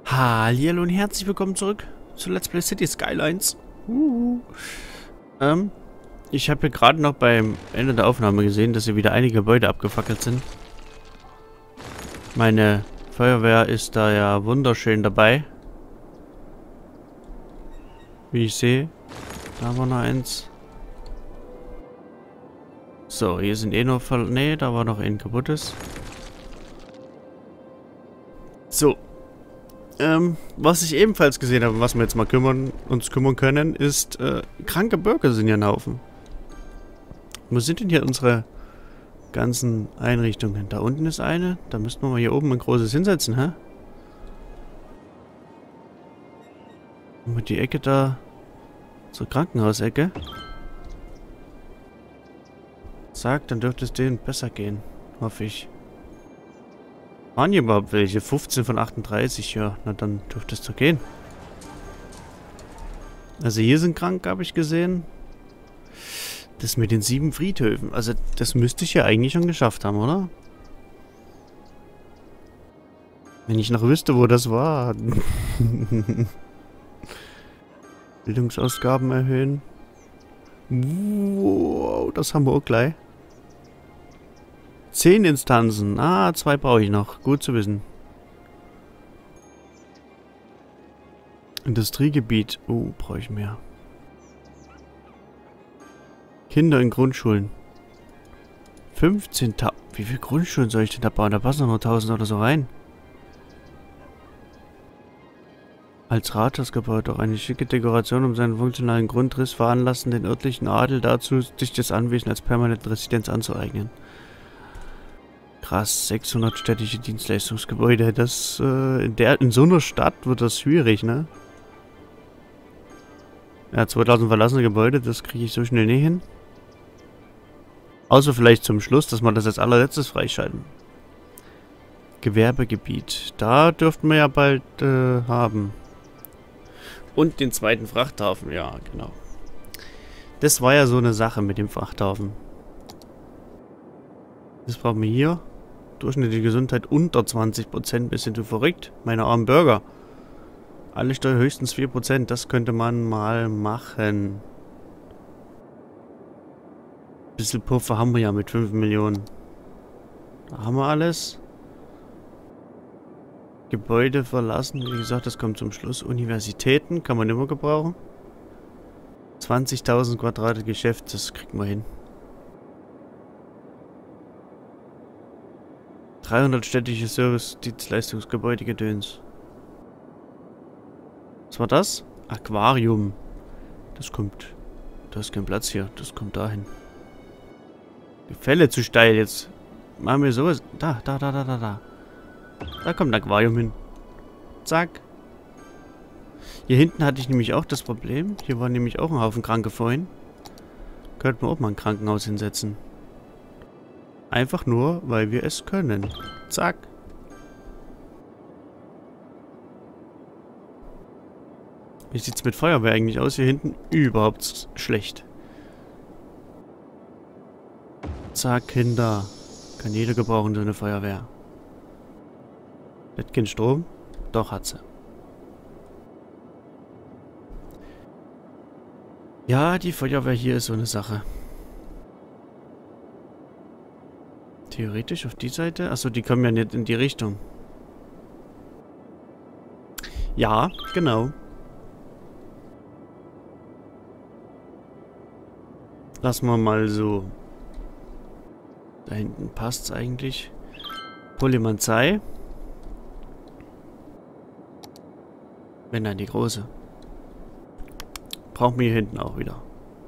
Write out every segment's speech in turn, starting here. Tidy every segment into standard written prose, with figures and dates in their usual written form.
Hallihallo und herzlich willkommen zurück zu Let's Play City Skylines. Ich habe hier gerade noch beim Ende der Aufnahme gesehen, dass hier wieder einige Gebäude abgefackelt sind. Meine Feuerwehr ist da ja wunderschön dabei. Wie ich sehe. Da war noch eins. So, hier sind eh noch... Ne, da war noch ein kaputtes. So. Was ich ebenfalls gesehen habe, was wir jetzt mal uns kümmern können, ist, kranke Bürger sind hier ein Haufen. Wo sind denn hier unsere ganzen Einrichtungen? Da unten ist eine. Da müssten wir mal hier oben ein großes hinsetzen, hä? Und die Ecke da zur Krankenhausecke. Zack, dann dürfte es denen besser gehen. Hoffe ich. Waren hier überhaupt welche? 15 von 38, ja. Na dann dürfte es doch gehen. Also hier sind krank, habe ich gesehen. Das mit den 7 Friedhöfen. Also das müsste ich ja eigentlich schon geschafft haben, oder? Wenn ich noch wüsste, wo das war. Bildungsausgaben erhöhen. Wow, das haben wir auch gleich. 10 Instanzen. Ah, 2 brauche ich noch. Gut zu wissen. Industriegebiet. Oh, brauche ich mehr. Kinder in Grundschulen. 15.000. Wie viele Grundschulen soll ich denn da bauen? Da passen noch 1.000 oder so rein. Als Rathausgebäude doch eine schicke Dekoration um seinen funktionalen Grundriss veranlassen den örtlichen Adel dazu, sich das Anwesen als permanente Residenz anzueignen. Krass, 600 städtische Dienstleistungsgebäude. Das, in so einer Stadt wird das schwierig, ne? Ja, 2000 verlassene Gebäude, das kriege ich so schnell nicht hin. Außer vielleicht zum Schluss, dass wir das als allerletztes freischalten. Gewerbegebiet. Da dürften wir ja bald, haben. Und den zweiten Frachthafen, ja, genau. Das war ja so eine Sache mit dem Frachthafen. Das brauchen wir hier. Durchschnittliche Gesundheit unter 20%. Bisschen zu verrückt. Meine armen Bürger. Alle Steuer höchstens 4%. Das könnte man mal machen. Bisschen Puffer haben wir ja mit 5 Millionen. Da haben wir alles. Gebäude verlassen. Wie gesagt, das kommt zum Schluss. Universitäten kann man immer gebrauchen. 20.000 Quadrate Geschäft. Das kriegt man hin. 300 städtische Service-Dienstleistungsgebäude Gedöns. Was war das? Aquarium. Das kommt. Da ist kein Platz hier. Das kommt dahin. Gefälle zu steil jetzt. Machen wir sowas. Da. Da kommt ein Aquarium hin. Zack. Hier hinten hatte ich nämlich auch das Problem. Hier war nämlich auch ein Haufen Kranke vorhin. Könnten wir auch mal ein Krankenhaus hinsetzen. Einfach nur, weil wir es können. Zack. Wie sieht es mit Feuerwehr eigentlich aus? Hier hinten überhaupt schlecht. Zack, Kinder. Kann jeder gebrauchen, so eine Feuerwehr. Hat keinen Strom? Doch, hat sie. Ja, die Feuerwehr hier ist so eine Sache. Theoretisch auf die Seite? Achso, die kommen ja nicht in die Richtung. Ja, genau. Lassen wir mal so. Da hinten passt's eigentlich. Polymanzei. Wenn dann die große. Brauchen wir hier hinten auch wieder.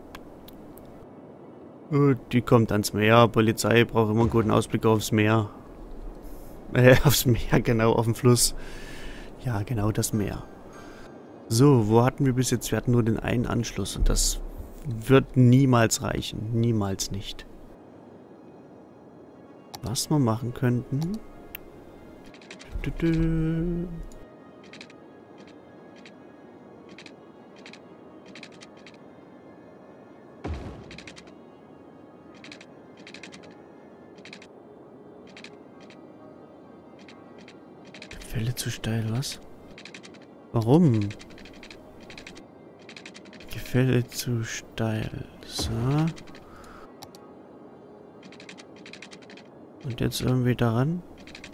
Die kommt ans Meer. Polizei braucht immer einen guten Ausblick aufs Meer. Aufs Meer, genau, auf den Fluss. Ja, genau das Meer. So, wo hatten wir bis jetzt? Wir hatten nur den einen Anschluss und das wird niemals reichen. Niemals nicht. Was wir machen könnten... Fälle zu steil, was? Warum? Gefälle zu steil. So. Und jetzt irgendwie daran.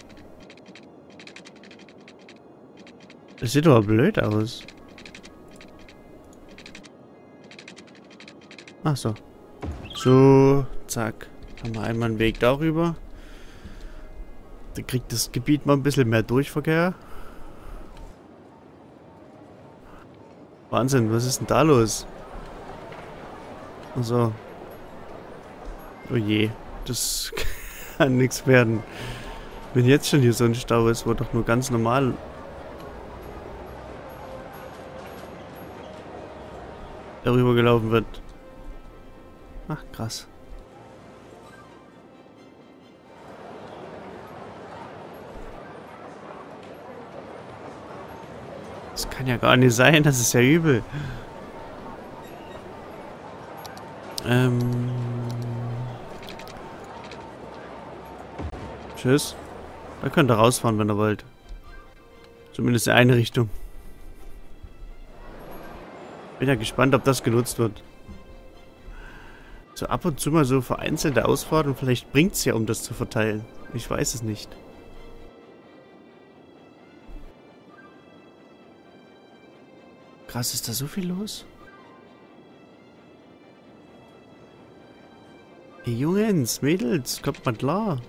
Das sieht doch blöd aus. Ach so. So, zack. Haben wir einmal einen Weg darüber. Dann kriegt das Gebiet mal ein bisschen mehr Durchverkehr. Wahnsinn, was ist denn da los? Also. Oh je, das kann nichts werden. Wenn jetzt schon hier so ein Stau ist, wo doch nur ganz normal darüber gelaufen wird. Ach, krass. Das kann ja gar nicht sein, das ist ja übel. Tschüss. Da könnt ihr rausfahren, wenn ihr wollt. Zumindest in eine Richtung. Bin ja gespannt, ob das genutzt wird. So ab und zu mal so vereinzelte Ausfahrten, vielleicht bringt es ja, um das zu verteilen. Ich weiß es nicht. Krass, ist da so viel los? Hey Jungs, Mädels, kommt mal klar.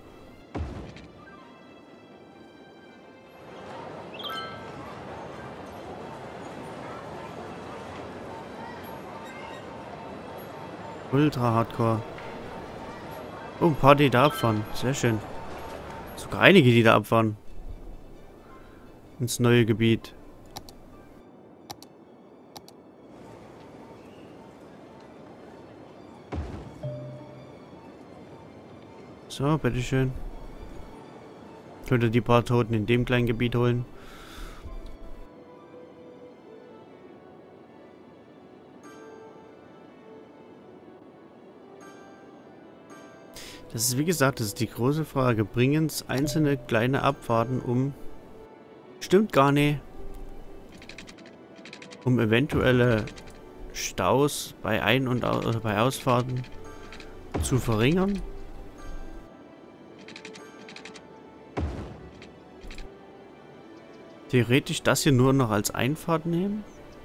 Ultra Hardcore. Oh, ein paar, die da abfahren. Sehr schön. Sogar einige, die da abfahren. Ins neue Gebiet. So, bitteschön. Könnt ihr die paar Toten in dem kleinen Gebiet holen? Das ist, wie gesagt, das ist die große Frage. Bringen es einzelne kleine Abfahrten um... Stimmt gar nicht. Um eventuelle Staus bei Ein- und oder bei Ausfahrten zu verringern? Theoretisch das hier nur noch als Einfahrt nehmen?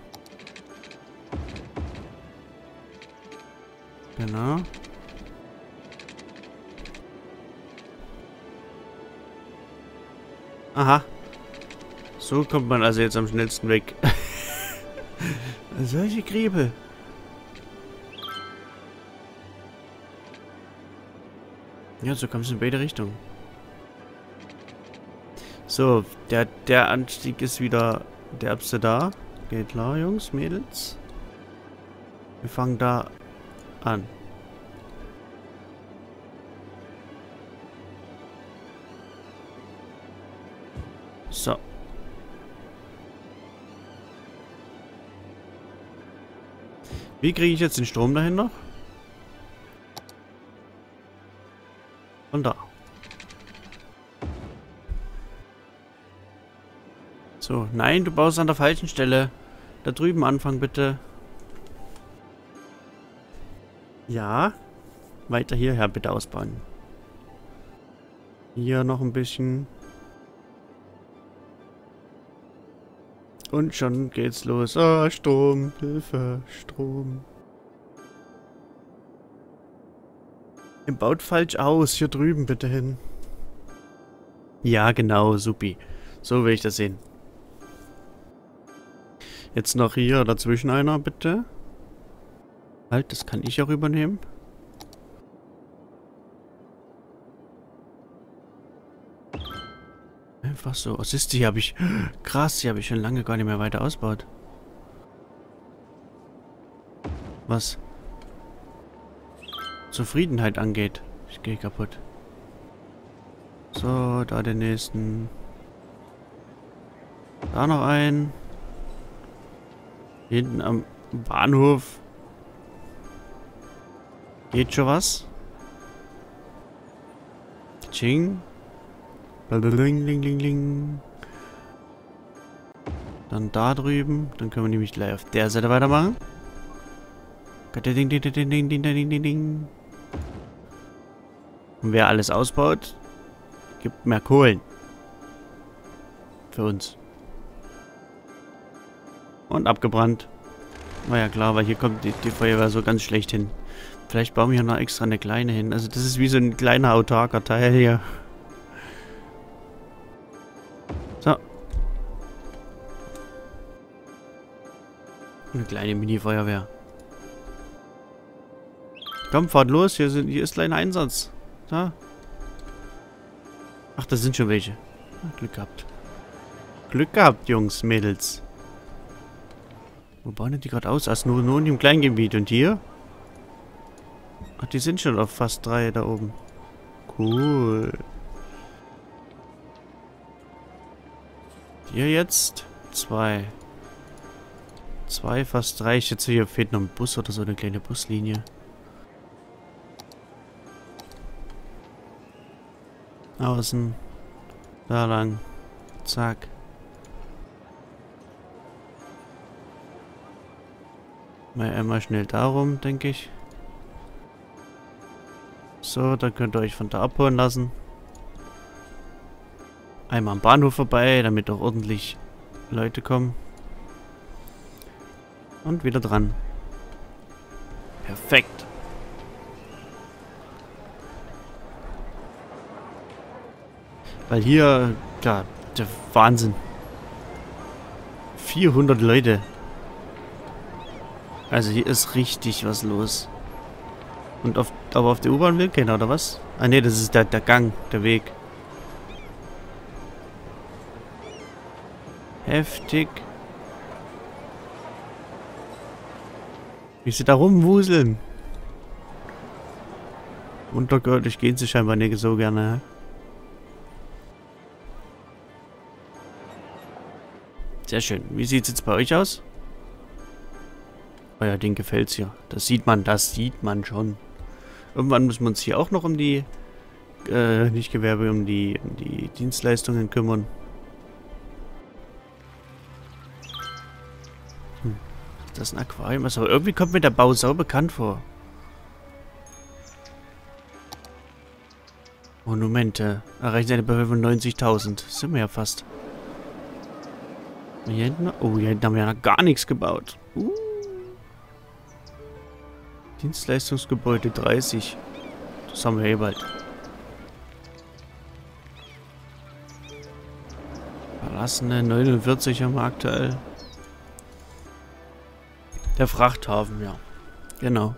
Genau. Aha. So kommt man also jetzt am schnellsten weg. Solche Griebe. Ja, so kommst du in beide Richtungen. So, der Anstieg ist wieder der derbste da. Geht klar, Jungs, Mädels. Wir fangen da an. So. Wie kriege ich jetzt den Strom dahin noch? Von da. So, nein, du baust an der falschen Stelle. Da drüben anfangen, bitte. Ja. Weiter hierher bitte ausbauen. Hier noch ein bisschen. Und schon geht's los. Ah, Strom, Hilfe, Strom. Ihr baut falsch aus. Hier drüben bitte hin. Ja, genau, supi. So will ich das sehen. Jetzt noch hier dazwischen einer, bitte. Halt, das kann ich auch übernehmen. Einfach so. Was ist die? Hier habe ich... Krass, die habe ich schon lange gar nicht mehr weiter ausgebaut. Was Zufriedenheit angeht. Ich gehe kaputt. So, da den nächsten. Da noch ein. Hinten am Bahnhof. Geht schon was? Ching. Bling, ling, ling, ling. Dann da drüben. Dann können wir nämlich gleich auf der Seite weitermachen. Ding, ding, ding, ding, ding, ding, ding, ding, ding. Und wer alles ausbaut, gibt mehr Kohlen. Für uns. Und abgebrannt. War ja klar, weil hier kommt die Feuerwehr so ganz schlecht hin. Vielleicht bauen wir hier noch extra eine kleine hin. Also das ist wie so ein kleiner autarker Teil hier. So. Eine kleine Mini-Feuerwehr. Komm, fahrt los. Hier ist kleiner Einsatz. Da. Ach, da sind schon welche. Glück gehabt. Glück gehabt, Jungs, Mädels. Wo bauen die gerade aus? Erst nur in dem kleinen Gebiet. Und hier? Ach, die sind schon auf fast 3 da oben. Cool. Hier jetzt 2. 2, fast 3. Ich schätze, hier fehlt noch ein Bus oder so, eine kleine Buslinie. Außen. Da lang. Zack. Mal einmal schnell darum, denke ich. So, dann könnt ihr euch von da abholen lassen. Einmal am Bahnhof vorbei, damit auch ordentlich Leute kommen. Und wieder dran. Perfekt. Weil hier, klar, der Wahnsinn. 400 Leute. Also hier ist richtig was los. Und aber auf der U-Bahn will keiner, oder was? Ah ne, das ist der Gang, der Weg. Heftig. Wie sie da rumwuseln. Untergürtig gehen sie scheinbar nicht so gerne. Sehr schön. Wie sieht es jetzt bei euch aus? Oh ja, denen gefällt's hier. Das sieht man schon. Irgendwann müssen wir uns hier auch noch um die, nicht Gewerbe, um die Dienstleistungen kümmern. Das ist ein Aquarium. Also irgendwie kommt mir der Bau sau bekannt vor. Monumente. Erreichen eine Behörde von 90.000. Sind wir ja fast. Hier hinten, oh, hier hinten haben wir ja noch gar nichts gebaut. Dienstleistungsgebäude 30. Das haben wir eh bald. Verlassene 49 haben wir aktuell. Der Frachthafen, ja. Genau.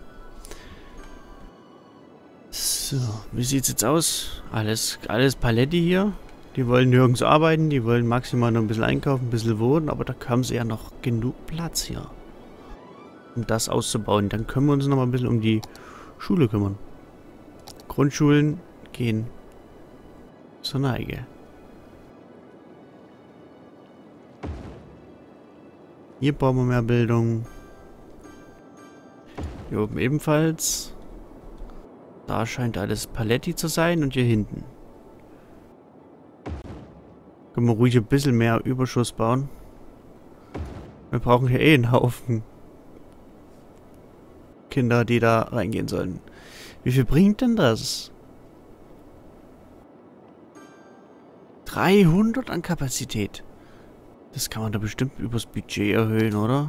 So, wie sieht's jetzt aus? Alles Paletti hier. Die wollen nirgends arbeiten, die wollen maximal noch ein bisschen einkaufen, ein bisschen wohnen, aber da haben sie ja noch genug Platz hier. Um das auszubauen. Dann können wir uns noch mal ein bisschen um die Schule kümmern. Grundschulen gehen zur Neige. Hier brauchen wir mehr Bildung. Hier oben ebenfalls. Da scheint alles Paletti zu sein und hier hinten. Können wir ruhig ein bisschen mehr Überschuss bauen. Wir brauchen hier eh einen Haufen Kinder, die da reingehen sollen. Wie viel bringt denn das? 300 an Kapazität. Das kann man da bestimmt übers Budget erhöhen, oder?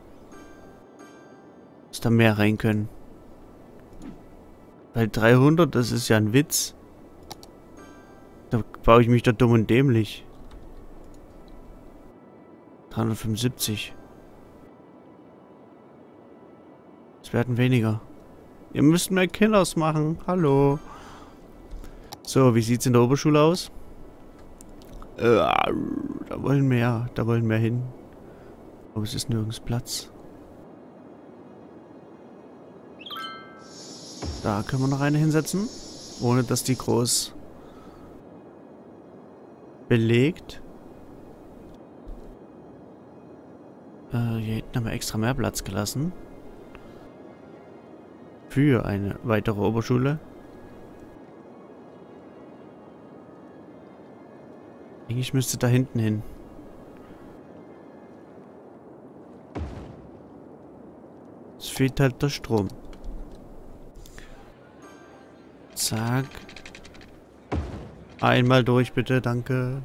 Dass da mehr rein können. Weil 300, das ist ja ein Witz. Da baue ich mich da dumm und dämlich. 375. Es werden weniger. Ihr müsst mehr Killers machen. Hallo. So, wie sieht's in der Oberschule aus? Da wollen mehr hin. Aber es ist nirgends Platz. Da können wir noch eine hinsetzen. Ohne dass die groß belegt. Hier hinten haben wir extra mehr Platz gelassen. Für eine weitere Oberschule. Eigentlich müsste da hinten hin. Es fehlt halt der Strom. Zack. Einmal durch, bitte, danke.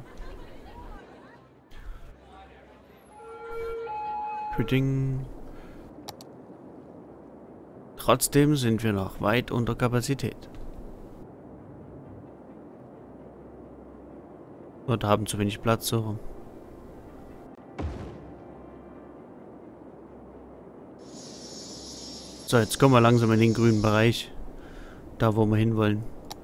Pudding. Trotzdem sind wir noch weit unter Kapazität. Und haben zu wenig Platz so rum. So, jetzt kommen wir langsam in den grünen Bereich. Da, wo wir hinwollen.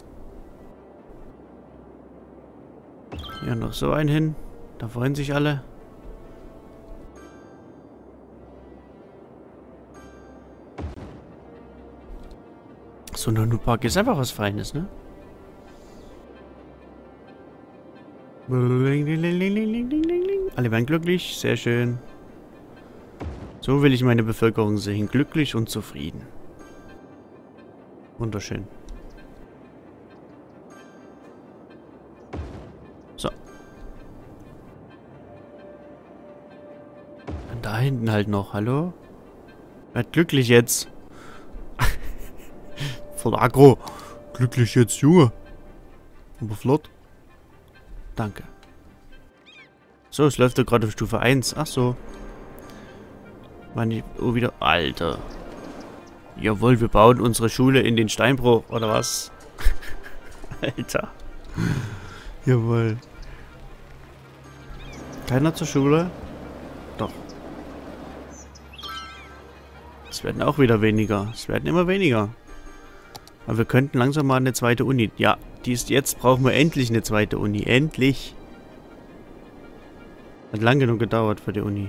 Ja, noch so ein hin. Da freuen sich alle. So ein Hundepark ist einfach was Feines, ne? Alle werden glücklich. Sehr schön. So will ich meine Bevölkerung sehen. Glücklich und zufrieden. Wunderschön. So. Und da hinten halt noch. Hallo? Werd glücklich jetzt. Voll aggro. Glücklich jetzt, Junge. Aber flott. Danke. So, es läuft doch gerade auf Stufe 1. Ach so. Oh, wieder. Alter. Jawohl, wir bauen unsere Schule in den Steinbruch, oder was? Alter. Jawohl. Keiner zur Schule? Doch. Es werden auch wieder weniger. Es werden immer weniger. Aber wir könnten langsam mal eine zweite Uni. Ja, jetzt brauchen wir endlich eine zweite Uni. Endlich. Hat lang genug gedauert für die Uni.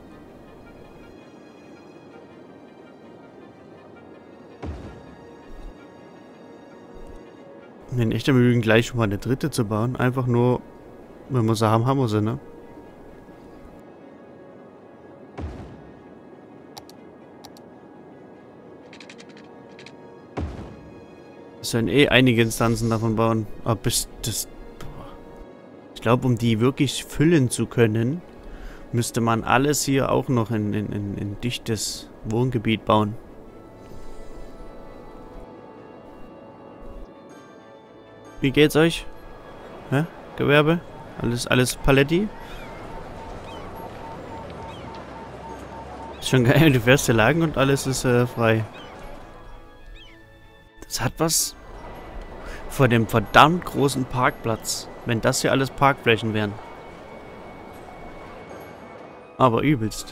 In echter Mühe gleich schon mal eine dritte zu bauen. Einfach nur, wenn wir sie haben, haben wir sie, ne? Es sollen eh einige Instanzen davon bauen. Aber bis das... Ich glaube, um die wirklich füllen zu können, müsste man alles hier auch noch in dichtes Wohngebiet bauen. Wie geht's euch? Hä? Gewerbe? Alles Paletti? Ist schon geil, du fährst hier lang und alles ist frei. Das hat was vor dem verdammt großen Parkplatz, wenn das hier alles Parkflächen wären. Aber übelst.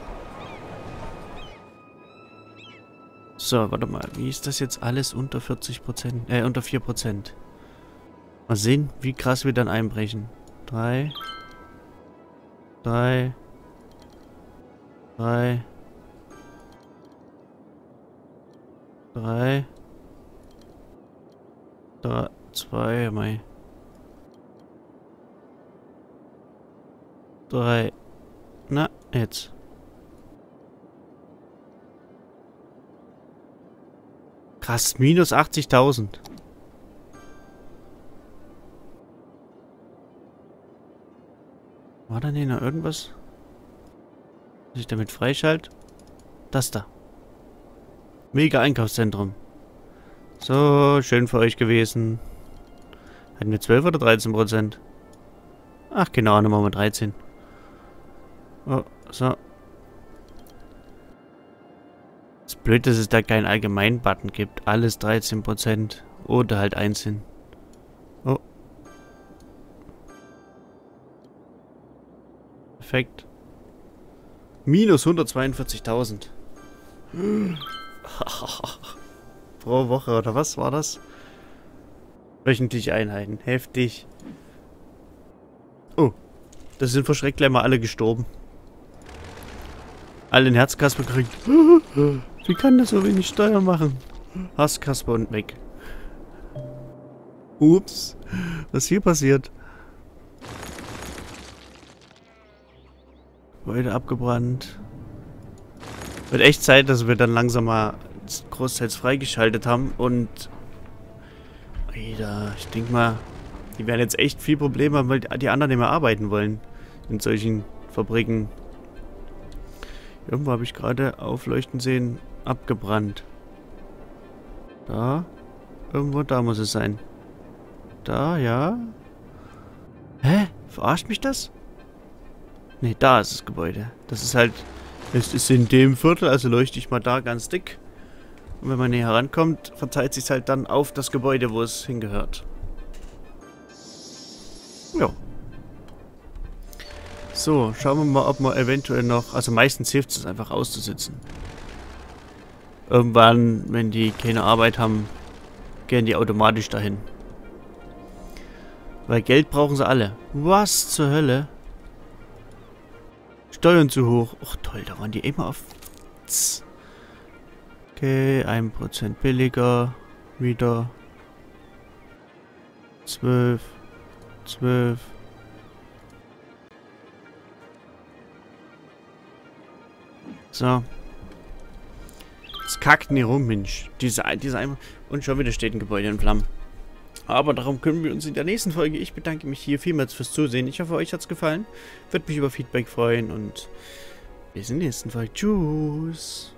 So, warte mal, wie ist das jetzt alles unter 40%? Unter 4%. Mal sehen, wie krass wir dann einbrechen. 3. 3. 3. 3. 3. 2. Mai. 3. Na, jetzt. Krass, minus 80.000. War da nicht noch irgendwas? Was ich damit freischalte? Das da. Mega Einkaufszentrum. So, schön für euch gewesen. Hatten wir 12 oder 13%? Ach, genau, dann machen wir 13. Oh, so. Es ist blöd, dass es da keinen Allgemein-Button gibt. Alles 13% oder halt einzeln. Oh. Perfekt. Minus 142.000. Pro Woche, oder was war das? Wöchentliche Einheiten. Heftig. Oh. Das sind verschreckt gleich mal alle gestorben. Alle den Herzkasper gekriegt. Wie kann das so wenig Steuer machen? Hasskasper und weg. Ups. Was hier passiert? Gebäude abgebrannt. Wird echt Zeit, dass wir dann langsam mal großteils freigeschaltet haben und... Alter, ich denke mal, die werden jetzt echt viel Probleme haben, weil die anderen nicht mehr arbeiten wollen. In solchen Fabriken. Irgendwo habe ich gerade aufleuchten sehen. Abgebrannt. Da. Irgendwo da muss es sein. Da, ja. Hä? Verarscht mich das? Ne, da ist das Gebäude. Das ist halt... Es ist in dem Viertel, also leuchte ich mal da ganz dick. Und wenn man näher rankommt, verteilt sich halt dann auf das Gebäude, wo es hingehört. Ja. So, schauen wir mal, ob wir eventuell noch... Also meistens hilft es einfach auszusitzen. Irgendwann, wenn die keine Arbeit haben, gehen die automatisch dahin. Weil Geld brauchen sie alle. Was zur Hölle? Steuern zu hoch. Ach toll, da waren die immer auf... Okay, 1% billiger. Wieder. 12. 12. So. Jetzt kackten die rum, Mensch. Diese einmal. Und schon wieder steht ein Gebäude in Flammen. Aber darum kümmern wir uns in der nächsten Folge. Ich bedanke mich hier vielmals fürs Zusehen. Ich hoffe, euch hat es gefallen. Würde mich über Feedback freuen und bis in der nächsten Folge. Tschüss.